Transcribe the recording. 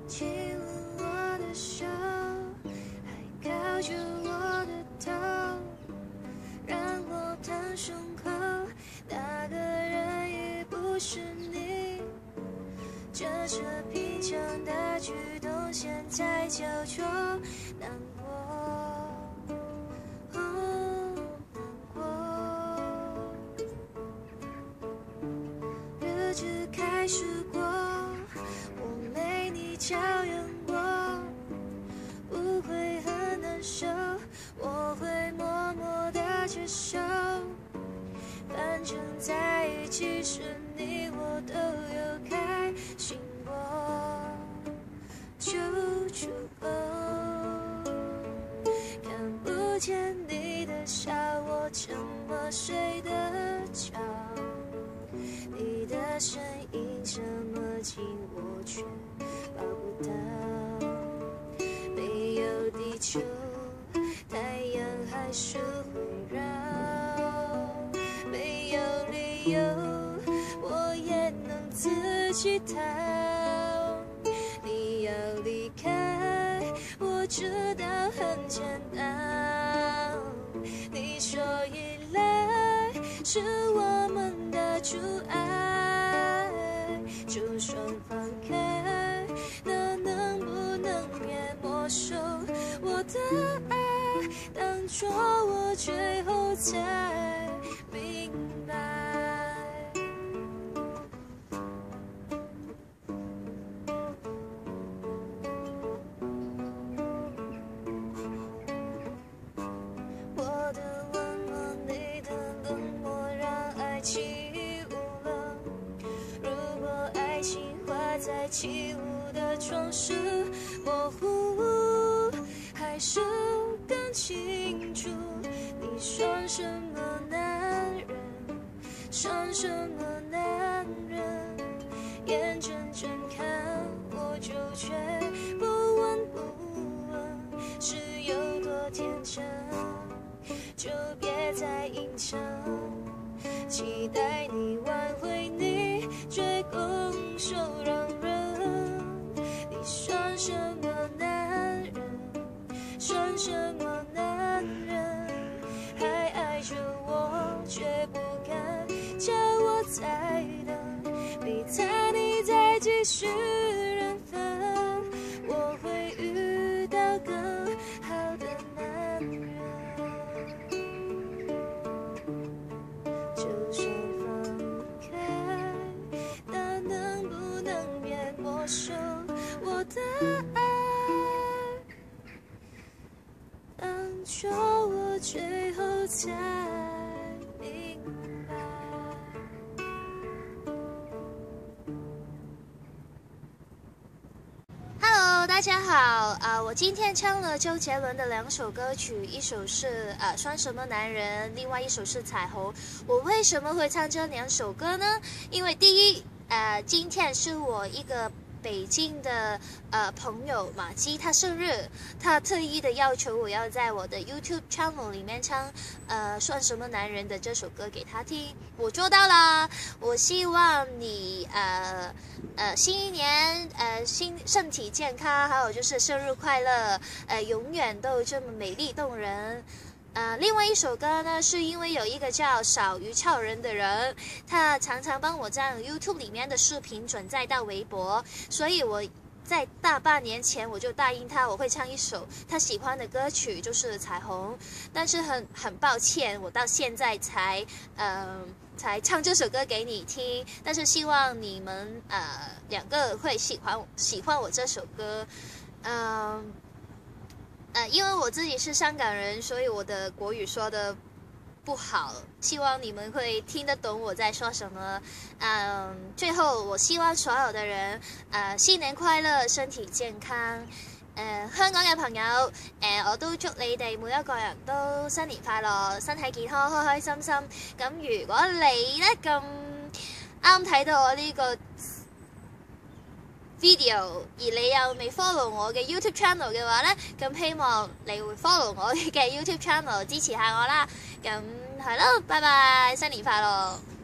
亲吻我的手，还靠着我的头，让我烫胸口。那个人已不是你，这是平常的举动，现在叫做难过。日子开始过，我没你照样过，不会很难受，我会默默的接受。反正在一起时，你我都有开心过，就足够。看不见你的笑，我怎么睡得着？你的声音这么近，我却抱不到。没有地球，太阳还是会绕。没有理由，我也能自己逃。你要离开，我知道很简单。你说依赖是我们的阻碍，就算放开，那能不能别没收我的爱？当作我最后才明白。我的温漠，你的冷漠，让爱起雾了。如果爱情画在起雾的窗是模糊，还是更清楚？你算什么男人？算什么男人？眼睁睁看我就却不闻不问，是有多天真？就别再隐藏，期待你挽回你最拱手让人。你算什么男人？算什么男人？还爱着我，却不敢叫我再等。别猜你再继续人分，我会遇到更好的男人。就算放开，那能不能别没收我的爱？当作我最后才明白。Hello， 大家好，我今天唱了周杰伦的2首歌曲，一首是算什么男人，另外一首是彩虹。我为什么会唱这2首歌呢？因为第一，今天是我一个北京的朋友马基，他生日，他特意的要求我要在我的 YouTube channel 里面唱算什么男人的这首歌给他听，我做到了。我希望你新一年身体健康，还有就是生日快乐，永远都这么美丽动人。另外一首歌呢，是因为有一个叫少鱼超人的人，他常常帮我将 YouTube 里面的视频转载到微博，所以我在大半年前我就答应他，我会唱一首他喜欢的歌曲，就是彩虹。但是很抱歉，我到现在才唱这首歌给你听，但是希望你们2个会喜欢我这首歌。因为我自己是香港人，所以我的国语说的不好，希望你们会听得懂我在说什么。最后我希望所有的人新年快樂，身體健康。香港嘅朋友，我都祝你哋每一個人都新年快樂，身體健康，開開心心。咁如果你呢咁啱睇到我呢個video， 而你又未 follow 我嘅 YouTube channel 嘅話呢，咁希望你會 follow 我嘅 YouTube channel 支持下我啦。咁係咯，拜拜，新年快樂！